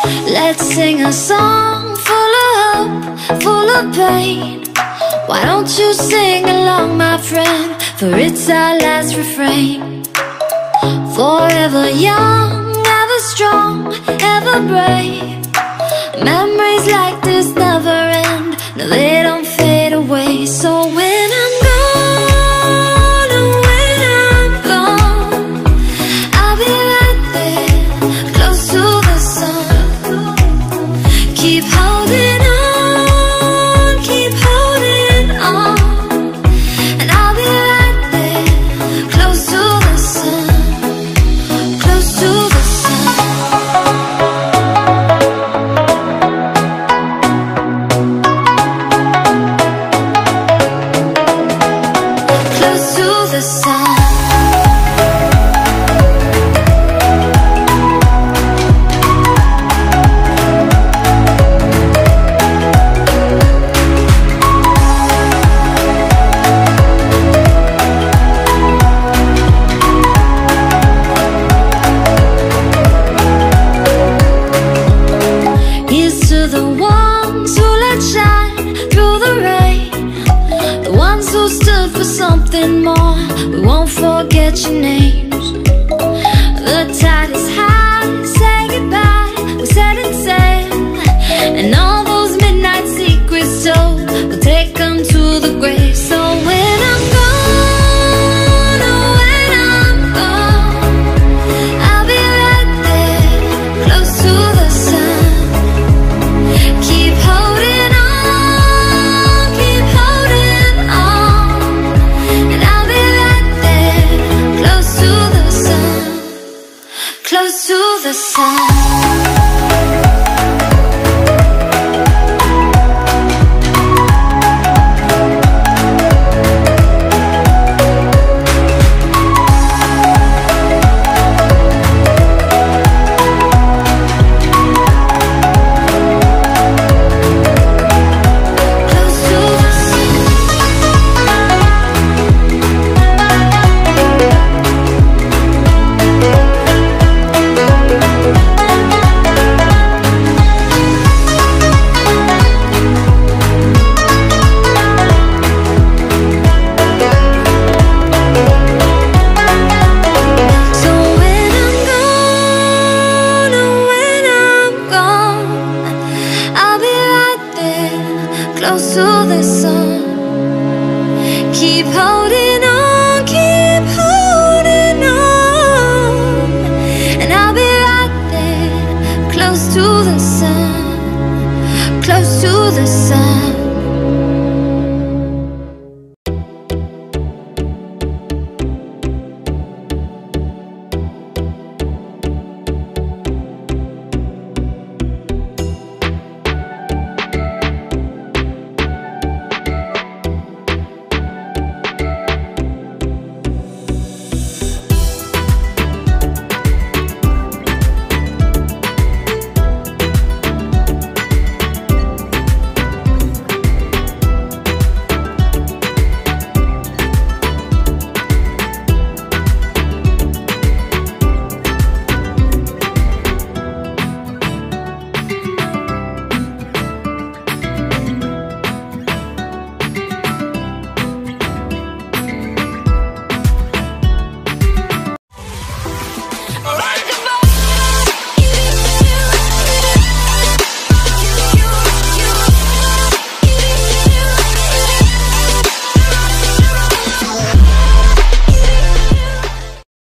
Let's sing a song full of hope, full of pain. Why don't you sing along, my friend? For it's our last refrain. Forever young, ever strong, ever brave. Memories like this never end. No, they don't fade away. So when I'm gone, oh, when I'm gone, I'll be right there, close to the sun. Keep holding on, keep holding on, and I'll be right there, close to the sun, close to the sun. Close to the sun. Here's to the ones who let shine through the rain, the ones who stood for something more. We won't forget your names. The tide is high, say goodbye, we set it sail, and all those midnight secrets told, we'll take them to the grave. So when I'm gone, oh, when I'm gone, I'll be right there, close to the sun. Keep holding on, keep holding on, and I'll be right there, close to the sun, close to the sun.